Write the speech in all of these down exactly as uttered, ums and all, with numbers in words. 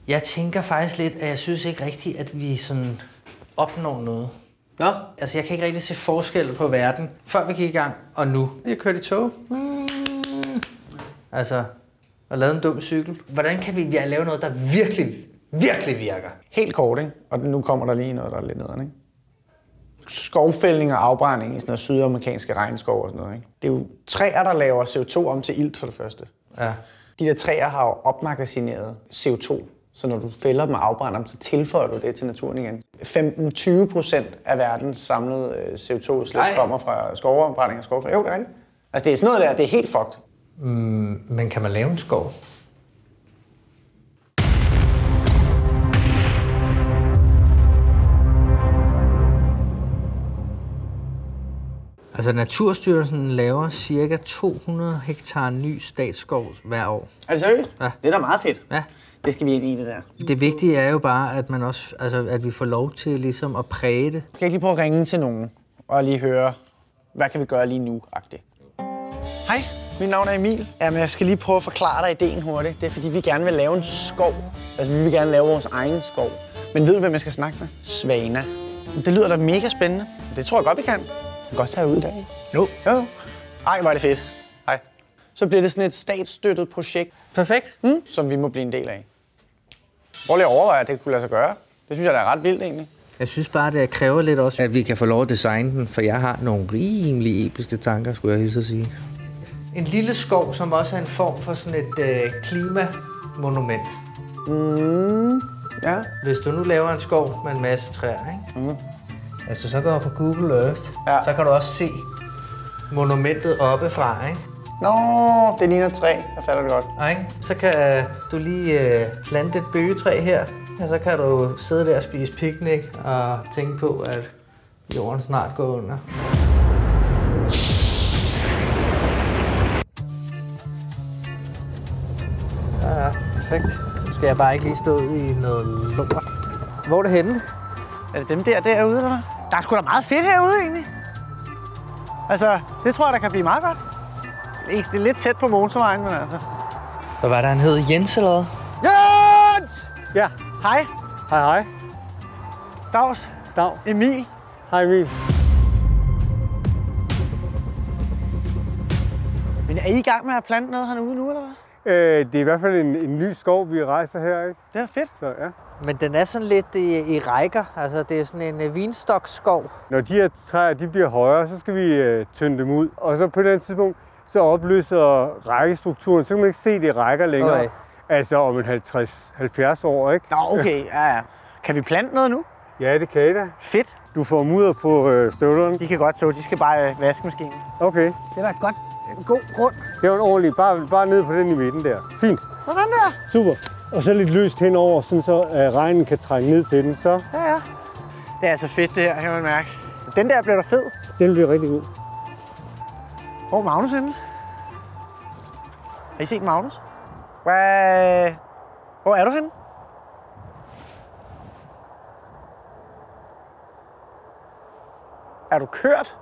Jeg tænker faktisk lidt, at jeg synes ikke rigtigt, at vi sådan opnår noget. Nå? Altså, jeg kan ikke rigtig se forskel på verden, før vi gik i gang, og nu. Vi har kørt i tog. Mm. Altså, og lavet en dum cykel. Hvordan kan vi lave noget, der virkelig, virkelig virker? Helt kort, ikke? Og nu kommer der lige noget, der er lidt nederen, ikke? Skovfældning og afbrænding i sådan noget sydamerikanske regnskov og sådan noget, ikke? Det er jo træer, der laver C O to om til ilt for det første. Ja. De der træer har jo opmagasineret C O to, så når du fælder dem og afbrænder dem, så tilføjer du det til naturen igen. femten til tyve procent af verdens samlede C O to-udslip kommer fra skovafbrænding og skovfældning. Jo, det er rigtigt. Altså, det er sådan noget der, det er helt fucked. Mm, men kan man lave en skov? Altså, Naturstyrelsen laver cirka to hundrede hektar ny statsskov hver år. Er det seriøst? Ja. Det er da meget fedt. Ja. Det skal vi ind i, det der. Det vigtige er jo bare, at man også, altså, at vi får lov til ligesom at præge det. Skal jeg lige prøve at ringe til nogen og lige høre, hvad kan vi gøre lige nu-agtigt? Hej, mit navn er Emil. Jamen, jeg skal lige prøve at forklare dig ideen hurtigt. Det er, fordi vi gerne vil lave en skov. Altså, vi vil gerne lave vores egen skov. Men ved du, hvem jeg skal snakke med? Svana. Det lyder da mega spændende. Det tror jeg godt, vi kan. Vi kan godt tage ud i dag. Jo. Jo. Ej, hvor er det fedt. Hej. Så bliver det sådan et statsstøttet projekt. Perfekt. Mm, som vi må blive en del af. Prøv lige at overveje, at det kunne lade sig gøre. Det synes jeg, der er ret vildt, egentlig. Jeg synes bare, det kræver lidt også, at vi kan få lov at designe den, for jeg har nogle rimelig episke tanker, skulle jeg hilse at sige. En lille skov, som også er en form for sådan et øh, klimamonument. Mm, ja. Hvis du nu laver en skov med en masse træer, ikke? Mm. Hvis du så går på Google Earth, ja. Så kan du også se monumentet oppefra, ikke? Nå, det ligner et træ. Jeg fatter det godt. Ej, så kan du lige øh, plante et bøgetræ her, og så kan du sidde der og spise picnic og tænke på, at jorden snart går under. Ja, ja, perfekt. Nu skal jeg bare ikke lige stå i noget lort. Hvor er det henne? Er det dem der derude, eller hvad? Der er sgu da meget fedt herude, egentlig. Altså, det tror jeg, der kan blive meget godt. Det er lidt tæt på motorvejen, men altså... Hvad var det, han hed? Jens eller hvad? Jens! Ja. Hej. Hej, hej. Dags. Dag. Emil. Hej, Emil. Men er I i gang med at plante noget hernede nu, eller hvad? Øh, det er i hvert fald en, en ny skov, vi rejser her, ikke? Det er fedt. Så ja. Men den er sådan lidt i, i rækker. Altså, det er sådan en uh, vinstoksskov. Når de her træer de bliver højere, så skal vi uh, tynde dem ud. Og så på et andet tidspunkt, så opløser rækkestrukturen. Så kan man ikke se, det rækker længere. Okay. Altså om en halvtreds til halvfjerds år, ikke? Nå, okay. Ja, ja. Kan vi plante noget nu? Ja, det kan I da. Fedt. Du får mudder på øh, støvlerne. De kan godt så. De skal bare øh, vaske maskinen. Okay. Det er da godt. En god grund. Det var en ordentlig. Bare, bare ned på den i midten der. Fint. Hvordan der? Super. Og så lidt løst henover, sådan så uh, regnen kan trænge ned til den. Så. Ja, ja. Det er altså fedt, det her, kan man mærke. Den der bliver da fed. Den bliver rigtig god. Hvor er Magnus henne? Har I set Magnus? Hvad? Hvor er du henne? Er du kørt?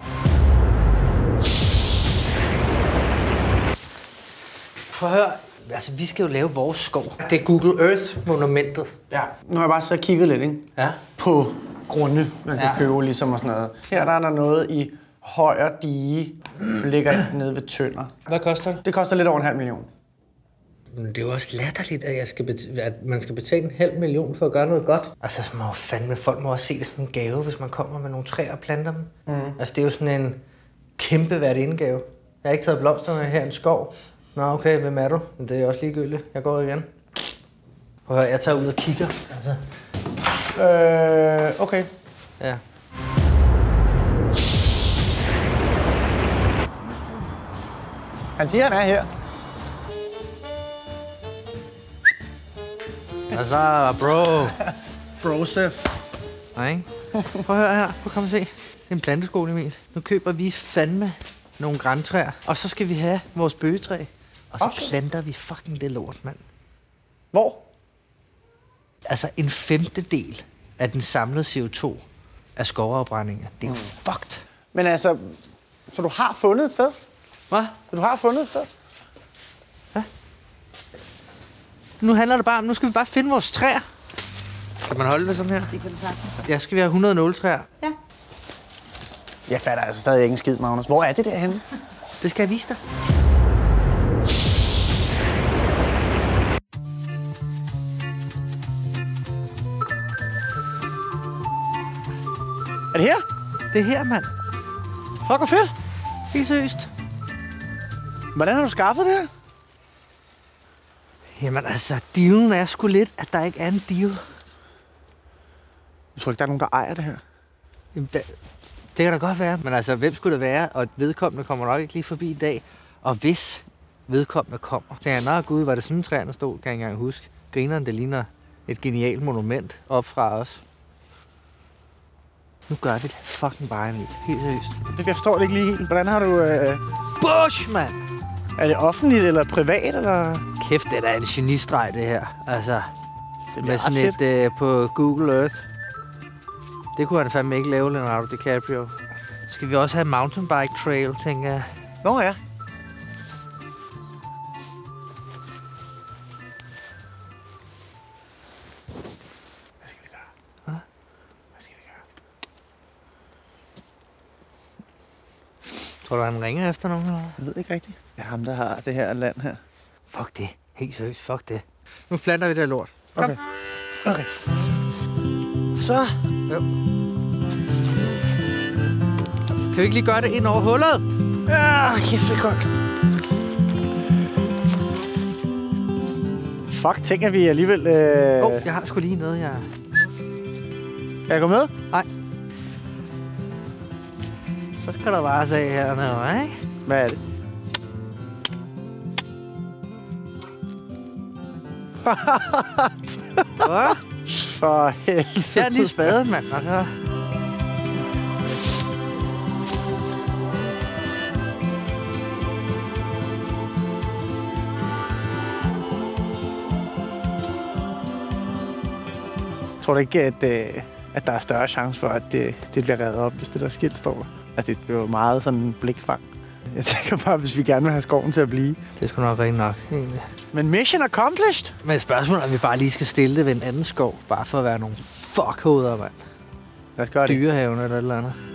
Prøv at høre. Altså, vi skal jo lave vores skov. Det er Google Earth-monumentet. Ja, nu har jeg bare så kigget lidt, ikke? Ja. På grunde, man kan ja. købe ligesom og sådan noget. Her der er der noget i Højer Dige, ligger nede ved Tønder. Hvad koster det? Det koster lidt over en halv million. Men det er jo også latterligt, at, jeg skal at man skal betale en halv million for at gøre noget godt. Altså, så må jo fandme, folk må også se det som en gave, hvis man kommer med nogle træer og planter dem. Mm. Altså, det er jo sådan en kæmpe værdiindgave. Jeg har ikke taget blomsterne her i en skov. Nå, okay, hvem er du? Men det er også ligegyldigt. Jeg går igen. Prøv at høre, jeg tager ud og kigger. Altså. Øh, okay. Ja. Han siger, han er her. Altså, bro. Brosef. Nej, ikke? Prøv at høre her. Prøv at komme og se. Det er en planteskole, Emil. Nu køber vi fandme nogle grantræer. Og så skal vi have vores bøgetræ. Og så okay. planter vi fucking det lort, mand. Hvor? Altså en femtedel af den samlede C O to af skovafbrændinger. Det er jo mm. fucked. Men altså, så du har fundet et sted? Hvad? Så du har fundet et sted? Hvad? Nu handler det bare om, nu skal vi bare finde vores træer. Kan man holde det sådan her? Det kan du sagtens. Ja, skal vi have hundrede nåletræer? Ja. Jeg fatter altså stadig ikke en skid, Magnus. Hvor er det derhenne? Det skal jeg vise dig. Er det her? Det er her, mand. Fuck, hvor fedt. Helt seriøst. Hvordan har du skaffet det her? Jamen altså, dealen er sgu lidt, at der ikke er en deal. Jeg tror ikke, der er nogen, der ejer det her. Jamen, det, det kan da godt være, men altså, hvem skulle det være? Og vedkommende kommer nok ikke lige forbi i dag. Og hvis vedkommende kommer, så jeg, nå gud, var det sådan træerne stod, kan jeg ikke engang huske. Grineren, det ligner et genialt monument op fra os. Nu gør vi det fucking bare, Emil. Helt seriøst. Det jeg forstår det ikke lige helt. Hvordan har du... Øh... Bush, mand! Er det offentligt eller privat, eller...? Kæft, det er da en genistreg, det her. Altså, Det med sådan et øh, på Google Earth. Det kunne han fandme ikke lave, Leonardo DiCaprio. Skal vi også have mountainbike trail, tænker jeg. Nå ja. Hvad skal vi gøre? Hvad? Hvad skal vi gøre? Tror du, han ringer efter nogen? Eller? Jeg ved ikke rigtigt. Det er ham, der har det her land her. Fuck det. Helt seriøst, fuck det. Nu planter vi det her lort. Kom. Okay. Okay. Så. Jo. Kan vi ikke lige gøre det ind over hullet? Ja, kæft, det er koldt. Fuck, tænker vi alligevel... Åh, øh... Åh, oh, jeg har sgu lige noget, jeg... Kan jeg gå med? Nej. Så skal der bare se hernede, ikke? Hvad er det? Hvad? For helvede. Fjern lige spaden, mand. Og så... Tror du ikke, at, øh, at der er større chance for, at det, det bliver reddet op, hvis det der skilt står? At det bliver meget sådan en blikfang. Jeg tænker bare, hvis vi gerne vil have skoven til at blive. Det er sgu nok rent nok, egentlig. Men mission accomplished! Men spørgsmålet er, om vi bare lige skal stille det ved en anden skov, bare for at være nogle fuckhoveder, mand. Lad os gøre det. Dyrehaven eller et eller andet.